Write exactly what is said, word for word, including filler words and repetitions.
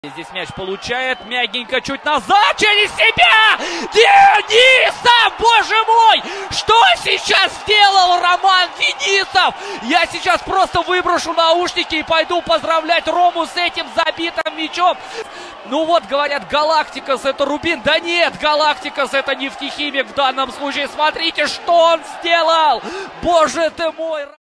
Здесь мяч получает, мягенько чуть назад, через себя! Денисов, боже мой! Что сейчас сделал Роман Денисов? Я сейчас просто выброшу наушники и пойду поздравлять Рому с этим забитым мячом. Ну вот, говорят, Галактикос это Рубин. Да нет, Галактикос это нефтехимик в данном случае. Смотрите, что он сделал! Боже ты мой!